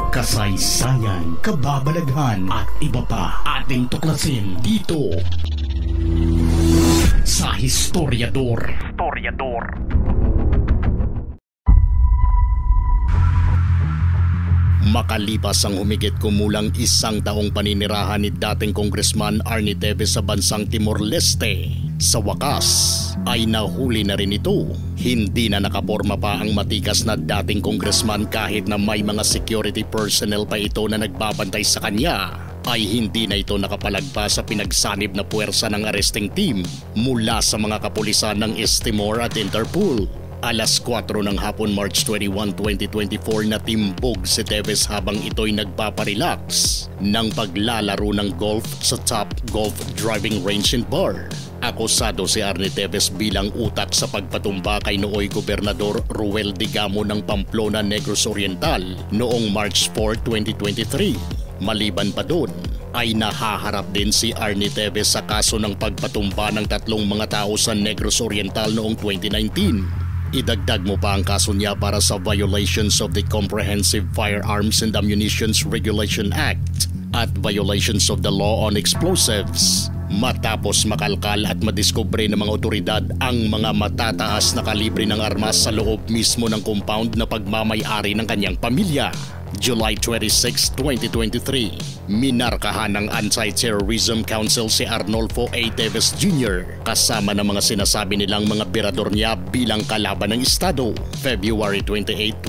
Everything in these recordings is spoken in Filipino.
kasaysayan, kababalaghan at iba pa ating tuklasin dito sa Historiador. Makalipas ang humigit kumulang isang taong paninirahan ni dating Congressman Arnie Teves sa bansang Timor-Leste, sa wakas ay nahuli na rin ito. Hindi na nakaporma pa ang matikas na dating congressman kahit na may mga security personnel pa ito na nagbabantay sa kanya, ay hindi na ito nakapalagpas sa pinagsanib na puwersa ng arresting team mula sa mga kapulisan ng East Timor at Interpol. Alas 4 ng hapon March 21, 2024 na timbog si Teves habang ito'y nagpaparelax ng paglalaro ng golf sa Top Golf Driving Range and Bar. Akusado si Arnie Teves bilang utak sa pagpatumba kay nooy Gobernador Ruel Digamo ng Pamplona, Negros Oriental noong March 4, 2023. Maliban pa doon, ay nahaharap din si Arnie Teves sa kaso ng pagpatumba ng tatlong mga tao sa Negros Oriental noong 2019. Idagdag mo pa ang kaso niya para sa violations of the Comprehensive Firearms and Ammunitions Regulation Act at violations of the Law on Explosives. Matapos makalkal at madiskubre ng mga otoridad ang mga matataas na kalibre ng armas sa loob mismo ng compound na pagmamay-ari ng kanyang pamilya. July 26, 2023, minarkahan ng Anti-Terrorism Council si Arnolfo A. Teves Jr. kasama ng mga sinasabi nilang mga birador niya bilang kalaban ng Estado. February 28,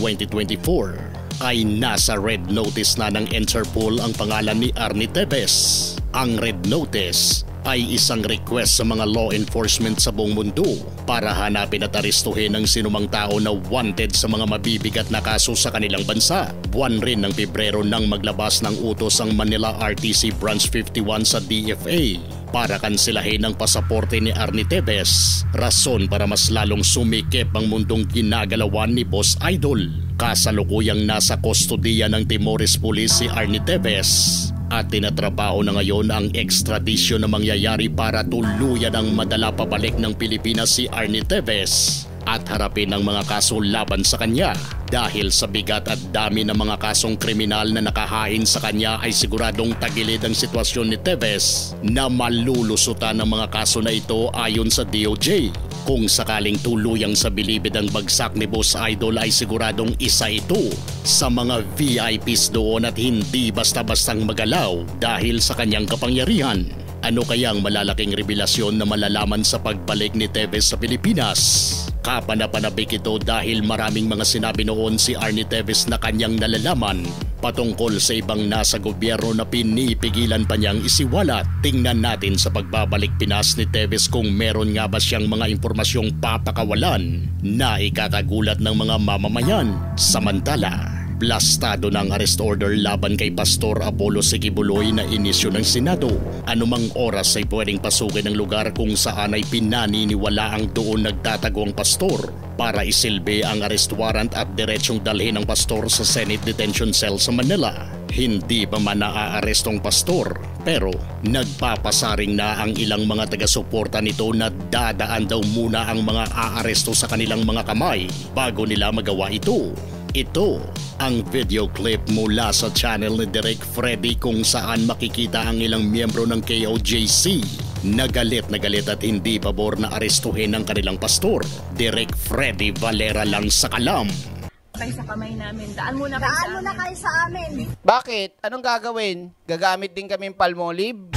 2024, ay nasa red notice na ng Interpol ang pangalan ni Arnie Teves. Ang red notice ay isang request sa mga law enforcement sa buong mundo para hanapin at arestuhin ang sinumang tao na wanted sa mga mabibigat na kaso sa kanilang bansa. Buwan rin ng Pebrero nang maglabas ng utos ang Manila RTC Branch 51 sa DFA para kansilahin ang pasaporte ni Arnie Teves. Rason para mas lalong sumikip ang mundong ginagalawan ni Boss Idol. Kasalukuyang nasa kustodiya ng Timores Police si Arnie Teves at tinatrabaho na ngayon ang extradition na mangyayari para tuluyan ang madala pabalik ng Pilipinas si Arnie Teves at harapin ang mga kaso laban sa kanya. Dahil sa bigat at dami ng mga kasong kriminal na nakahain sa kanya ay siguradong tagilid ang sitwasyon ni Teves na malulusutan ng mga kaso na ito ayon sa DOJ. Kung sakaling tuluyang sa bilibid ang bagsak ni Boss Idol ay siguradong isa ito sa mga VIPs doon at hindi basta-bastang magalaw dahil sa kanyang kapangyarihan. Ano kayang malalaking revelasyon na malalaman sa pagbalik ni Teves sa Pilipinas? Kapanapanabik ito dahil maraming mga sinabi noon si Arnie Teves na kanyang nalalaman patungkol sa ibang nasa gobyerno na pinipigilan pa niyang isiwalat. Tingnan natin sa pagbabalik Pinas ni Teves kung meron nga ba siyang mga impormasyong papakawalan na ikakagulat ng mga mamamayan. Samantala, blastado ng arrest order laban kay Pastor Apollo Sigibuloy na inisyo ng Senado. Anumang oras ay pwedeng pasukin ang lugar kung saan ay pinaniniwala ang doon nagtatago ang pastor para isilbi ang arrest warrant at diretsyong dalhin ang pastor sa Senate Detention Cell sa Manila. Hindi pa man naaaarestong pastor pero nagpapasaring na ang ilang mga taga-suporta nito na dadaan daw muna ang mga aaresto sa kanilang mga kamay bago nila magawa ito. Ito ang video clip mula sa channel ni Direk Freddy kung saan makikita ang ilang miyembro ng KOJC na galit at hindi pabor na arestuhin ang kanilang pastor. Direk Freddy Valera lang sa kalam. Kayo sa kamay namin. Daan muna kayo sa amin. Bakit? Anong gagawin? Gagamit din kaming Palmolive?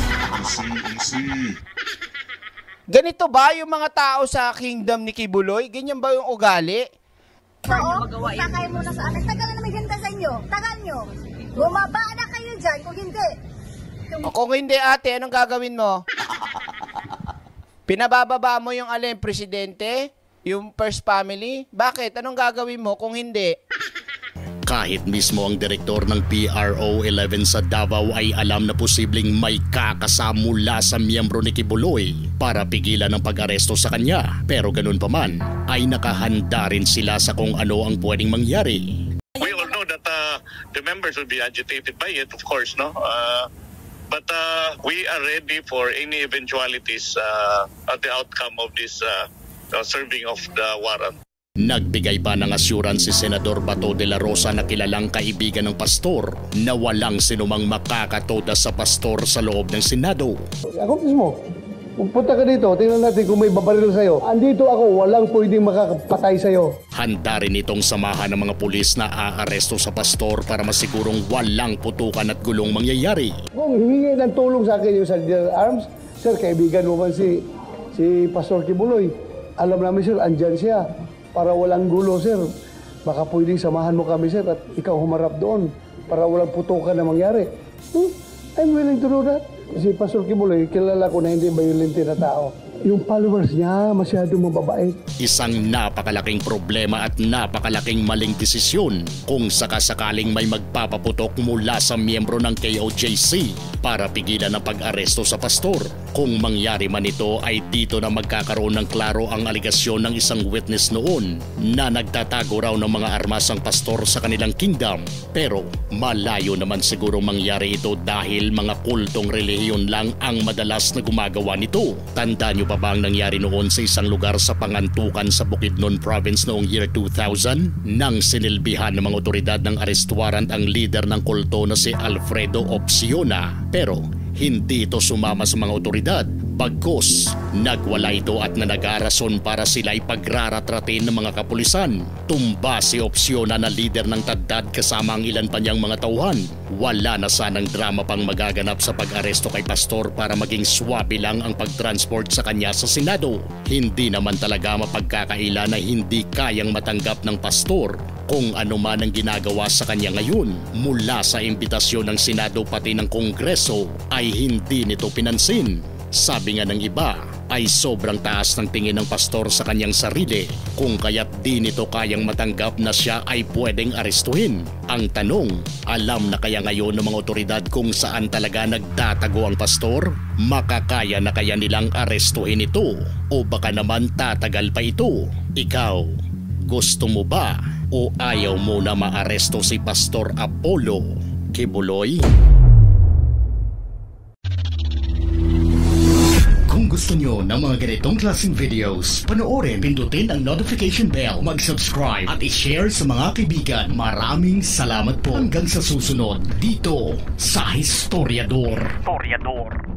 Easy. Ganito ba yung mga tao sa kingdom ni Kibuloy? Ganyan ba yung ugali? Oo, punta kayo muna sa amin. Tagal na naman ganda sa inyo. Tagal nyo. Bumaba na kayo dyan kung hindi. Kung hindi ate, anong gagawin mo? Pinabababa mo yung presidente? Yung first family? Bakit? Anong gagawin mo kung hindi? Kahit mismo ang direktor ng PRO 11 sa Davao ay alam na posibleng may kakasamula sa miyembro ni Kibuloy para pigilan ang pag-aresto sa kanya. Pero ganun pa man, ay nakahanda rin sila sa kung ano ang pwedeng mangyari. We all know that the members will be agitated by it, of course, no? But we are ready for any eventualities at the outcome of this serving of the warrant. Nagbigay pa ng assurance si Senador Bato de la Rosa na kilalang kaibigan ng pastor na walang sinumang makakatoda sa pastor sa loob ng Senado. Ako mismo, punta ka dito, tingnan natin kung may babaril sa'yo. Andito ako, walang pwedeng makakapatay sa'yo. Handa rin itong samahan ng mga pulis na aaresto sa pastor para masigurong walang putukan at gulong mangyayari. Kung hihingi ng tulong sa akin yung Saldivar Arms, sir, kaibigan mo man si Pastor Kibuloy. Alam namin, sir, andyan siya. Para walang gulo, sir. Baka pwedeng samahan mo kami, sir, at ikaw humarap doon para walang putukan na mangyari. I'm willing to do that. Si Pastor Kibuloy, kilala ko na hindi violent na tao. Yung followers niya, masyadong mababait. Isang napakalaking problema at napakalaking maling desisyon kung sakasakaling may magpapaputok mula sa miyembro ng KOJC para pigilan ang pag-aresto sa pastor. Kung mangyari man ito ay dito na magkakaroon ng klaro ang aligasyon ng isang witness noon na nagtatago raw ng mga armas ang pastor sa kanilang kingdom. Pero malayo naman siguro mangyari ito dahil mga kultong relihiyon lang ang madalas na gumagawa nito. Tandaan niyo pa ba ang nangyari noon sa isang lugar sa Pangantukan sa Bukidnon Province noong year 2000 nang sinilbihan ng mga otoridad ng arrest warrant ang leader ng kulto na si Alfredo Opsiona. Pero hindi ito sumama sa mga otoridad. Bagkus, nagwala ito at nanagarason para sila ipagraratratin ng mga kapulisan. Tumba si Opsiona na leader ng Taddad kasama ang ilan pa niyang mga tauhan. Wala na sanang drama pang magaganap sa pag-aresto kay pastor para maging swabe lang ang pagtransport sa kanya sa Senado. Hindi naman talaga mapagkakaila na hindi kayang matanggap ng pastor kung ano man ang ginagawa sa kanya ngayon. Mula sa imbitasyon ng Senado pati ng Kongreso ay hindi nito pinansin. Sabi nga ng iba ay sobrang taas ng tingin ng pastor sa kanyang sarili kung kaya't di nito kayang matanggap na siya ay pwedeng arestuhin. Ang tanong, alam na kaya ngayon ng mga otoridad kung saan talaga nagtatago ang pastor? Makakaya na kaya nilang arestuhin ito? O baka naman tatagal pa ito? Ikaw, gusto mo ba o ayaw mo na maaresto si Pastor Apollo Kibuloy? Kung gusto nyo ng mga ganitong klaseng videos, panoorin, pindutin ang notification bell, mag-subscribe at i-share sa mga kaibigan. Maraming salamat po hanggang sa susunod dito sa Historiador.